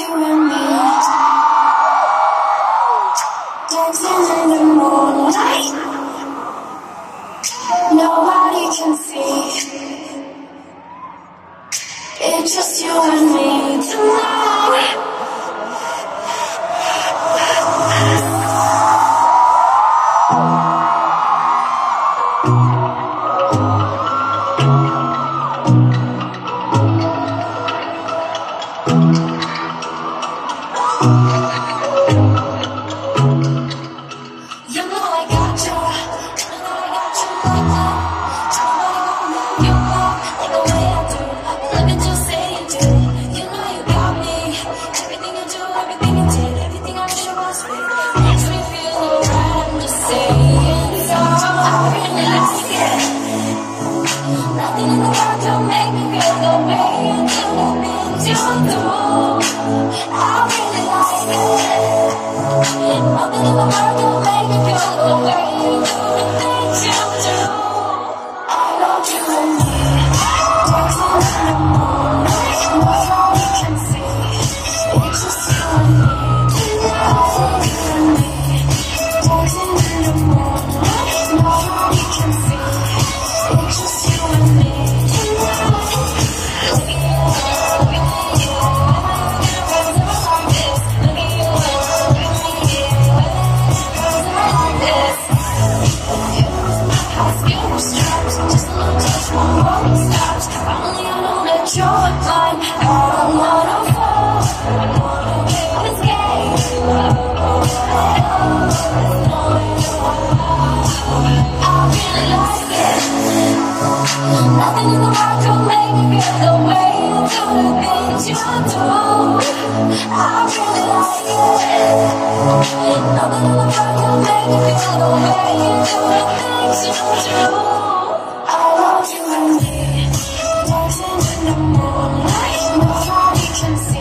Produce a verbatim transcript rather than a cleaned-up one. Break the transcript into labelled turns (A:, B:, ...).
A: you and me, dancing in the moonlight. Nobody can see. It's just you and me tonight. Nothing in the world can make me feel the way you do the things you do. I really like it. Nothing in the world can make me feel the way you do the things you do. I love you and me, dancing in the moonlight. Nobody can see.